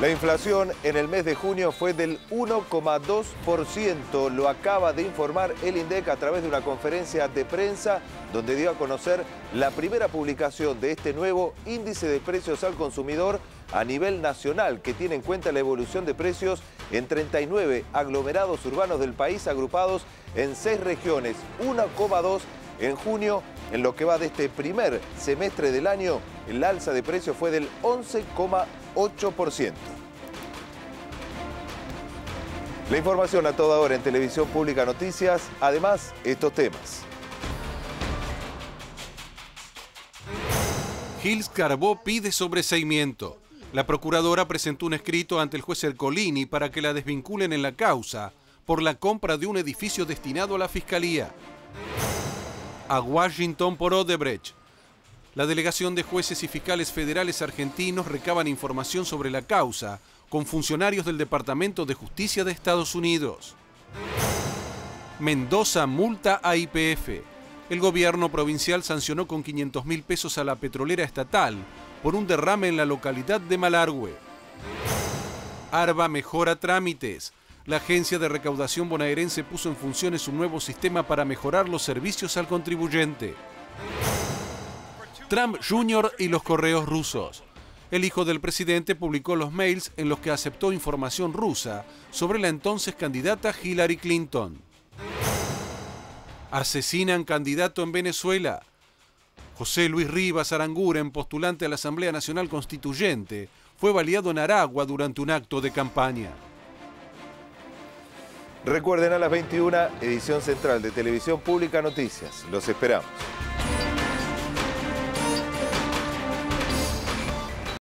La inflación en el mes de junio fue del 1,2%, lo acaba de informar el INDEC a través de una conferencia de prensa donde dio a conocer la primera publicación de este nuevo índice de precios al consumidor a nivel nacional, que tiene en cuenta la evolución de precios en 39 aglomerados urbanos del país agrupados en 6 regiones, 1,2% en junio. En lo que va de este primer semestre del año, el alza de precios fue del 11,8%. La información a toda hora en Televisión Pública Noticias, además estos temas. Gils Carbó pide sobreseimiento. La procuradora presentó un escrito ante el juez Ercolini para que la desvinculen en la causa por la compra de un edificio destinado a la Fiscalía. A Washington por Odebrecht. La delegación de jueces y fiscales federales argentinos recaban información sobre la causa con funcionarios del Departamento de Justicia de Estados Unidos. Mendoza multa a YPF. El gobierno provincial sancionó con 500.000 pesos a la petrolera estatal por un derrame en la localidad de Malargüe. ARBA mejora trámites. La agencia de recaudación bonaerense puso en funciones un nuevo sistema para mejorar los servicios al contribuyente. Trump Jr. y los correos rusos. El hijo del presidente publicó los mails en los que aceptó información rusa sobre la entonces candidata Hillary Clinton. Asesinan candidato en Venezuela. José Luis Rivas Aranguren, postulante a la Asamblea Nacional Constituyente, fue baleado en Aragua durante un acto de campaña. Recuerden, a las 21, edición central de Televisión Pública Noticias. Los esperamos.